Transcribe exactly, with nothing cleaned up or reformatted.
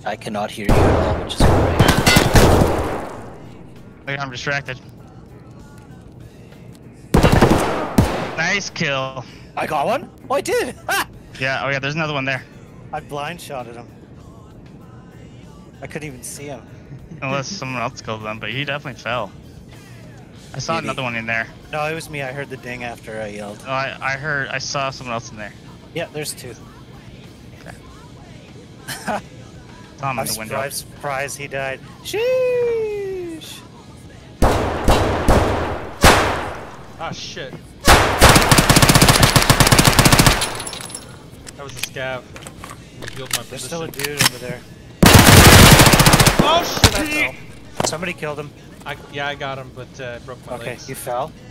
I cannot hear you at all, which is great. Wait, I'm distracted. Nice kill. I got one? Oh, I did! Ha! Yeah, oh yeah, there's another one there. I blind shotted him. I couldn't even see him. Unless someone else killed them, but he definitely fell. I saw Maybe. another one in there. No, it was me. I heard the ding after I yelled. Oh, I, I heard, I saw someone else in there. Yeah, there's two. Okay. Saw him I'm in the window. surprised, surprised he died. Sheesh! Ah, shit. That was a scav. Revealed my There's position. still a dude over there. Oh shit, I fell. Somebody killed him. I, yeah, I got him, but uh, broke my Okay, legs. you fell?